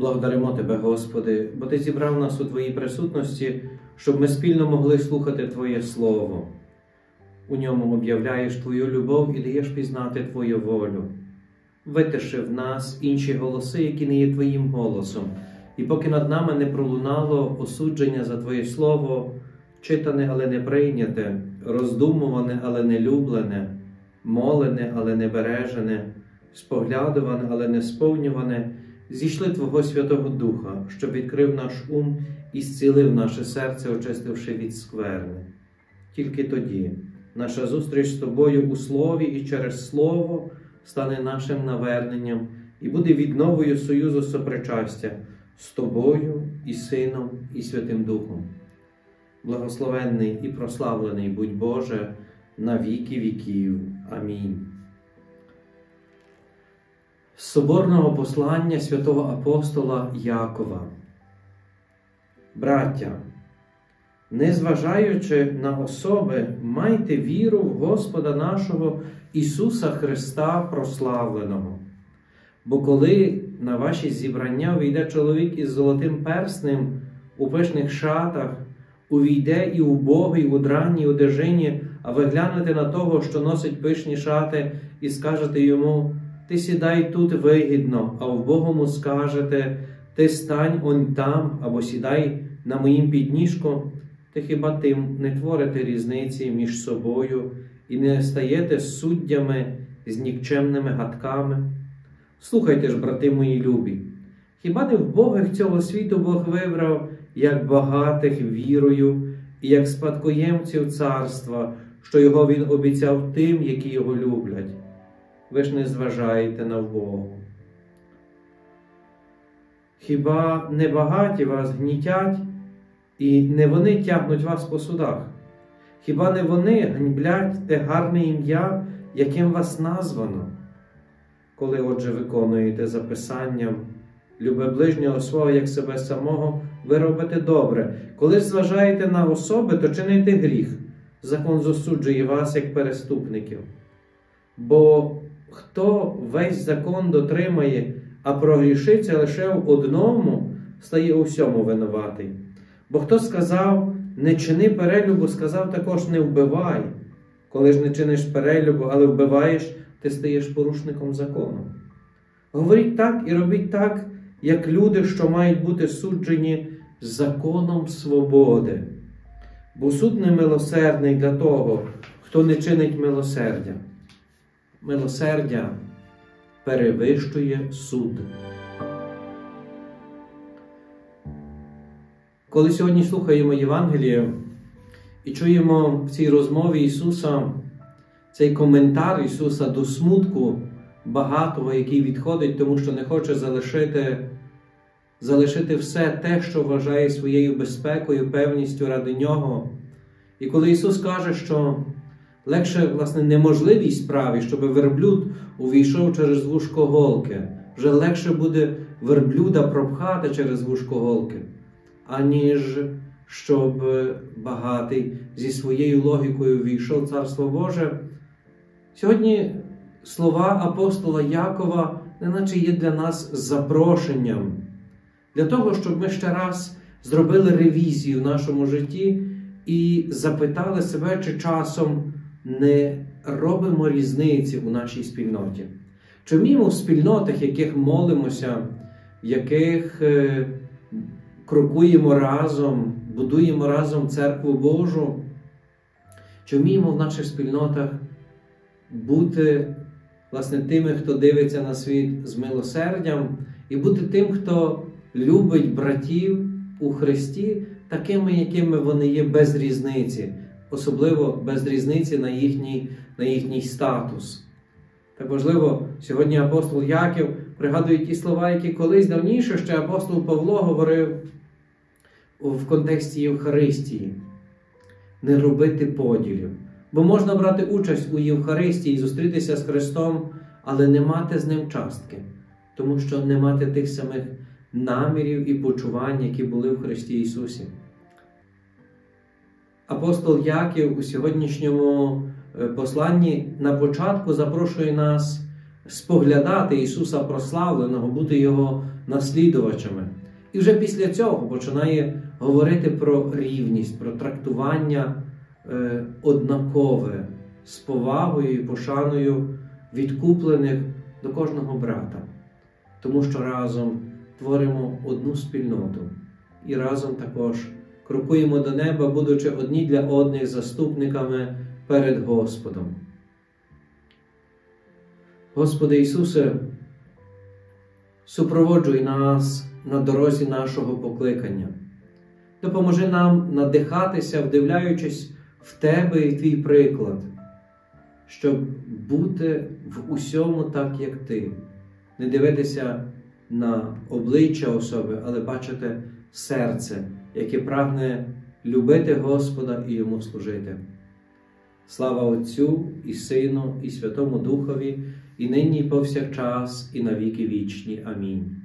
Благодаримо Тебе, Господи, бо Ти зібрав нас у Твоїй присутності, щоб ми спільно могли слухати Твоє Слово. У ньому об'являєш Твою любов і даєш пізнати Твою волю. Витиши в нас інші голоси, які не є Твоїм голосом. І поки над нами не пролунало осудження за Твоє Слово, читане, але не прийняте, роздумуване, але не люблене, молене, але не бережене, споглядуване, але не сповнюване, зійшли Твого Святого Духа, щоб відкрив наш ум і зцілив наше серце, очистивши від скверни. Тільки тоді наша зустріч з Тобою у Слові і через Слово стане нашим наверненням і буде відновою союзу сопричастя з Тобою і Сином і Святим Духом. Благословенний і прославлений будь Боже на віки віків. Амінь. З соборного послання святого апостола Якова. Браття, незважаючи на особи, майте віру в Господа нашого Ісуса Христа прославленого. Бо коли на ваші зібрання війде чоловік із золотим перснем у пишних шатах, увійде і убогий у дранній одежині, а ви глянете на того, що носить пишні шати, і скажете йому: «Ти сідай тут вигідно», а вбогому скажете: «Ти стань он там, або сідай на моїм підніжку», то хіба тим не творите різниці між собою і не стаєте суддями з нікчемними гадками? Слухайте ж, брати мої любі, хіба не вбогих цього світу Бог вибрав, як багатих вірою і як спадкоємців царства, що його Він обіцяв тим, які його люблять? Ви ж не зважаєте на вбогого. Хіба не багаті вас гнітять, і не вони тягнуть вас по судах? Хіба не вони ганьблять те гарне ім'я, яким вас названо? Коли, отже, виконуєте за Писанням: «Люби ближнього свого, як себе самого», ви робите добре. Коли ж зважаєте на особи, то чините гріх. Закон засуджує вас, як переступників. Бо хто весь закон дотримає, а прогрішиться лише в одному, стає у всьому винуватий. Бо хто сказав: «Не чини перелюбу», сказав також: «Не вбивай». Коли ж не чиниш перелюбу, але вбиваєш, ти стаєш порушником закону. Говоріть так і робіть так, як люди, що мають бути суджені законом свободи. Бо суд не милосердний для того, хто не чинить милосердя. Милосердя перевищує суд. Коли сьогодні слухаємо Євангеліє і чуємо в цій розмові Ісуса, цей коментар Ісуса до смутку багатого, який відходить, тому що не хоче залишити все те, що вважає своєю безпекою, певністю ради Нього. І коли Ісус каже, що легше, власне, неможливій справі, щоб верблюд увійшов через вушко голки, вже легше буде верблюда пропхати через вушко голки, аніж щоб багатий зі своєю логікою увійшов в Царство Боже. Сьогодні слова апостола Якова неначе є для нас запрошенням, для того, щоб ми ще раз зробили ревізію в нашому житті і запитали себе, чи часом не робимо різниці у нашій спільноті. Чи вміємо в спільнотах, в яких молимося, в яких крокуємо разом, будуємо разом Церкву Божу, чи вміємо в наших спільнотах бути, власне, тими, хто дивиться на світ з милосердям, і бути тим, хто любить братів у Христі, такими, якими вони є, без різниці, особливо без різниці на їхній статус. Так важливо, сьогодні апостол Яків пригадує ті слова, які колись давніше ще апостол Павло говорив в контексті Євхаристії. Не робити поділів. Бо можна брати участь у Євхаристії, зустрітися з Христом, але не мати з Ним частки, тому що не мати тих самих намірів і почувань, які були в Христі Ісусі. Апостол Яків у сьогоднішньому посланні на початку запрошує нас споглядати Ісуса прославленого, бути Його наслідувачами. І вже після цього починає говорити про рівність, про трактування однакове, з повагою і пошаною відкуплених до кожного брата. Тому що разом творимо одну спільноту і разом також крокуємо до неба, будучи одні для одних заступниками перед Господом. Господи Ісусе, супроводжуй нас на дорозі нашого покликання. Допоможи нам надихатися, вдивляючись в Тебе і Твій приклад, щоб бути в усьому так, як Ти. Не дивитися на обличчя особи, але бачити серце, яке прагне любити Господа і Йому служити. Слава Отцю і Сину і Святому Духові, і нині і повсякчас, і на віки вічні. Амінь.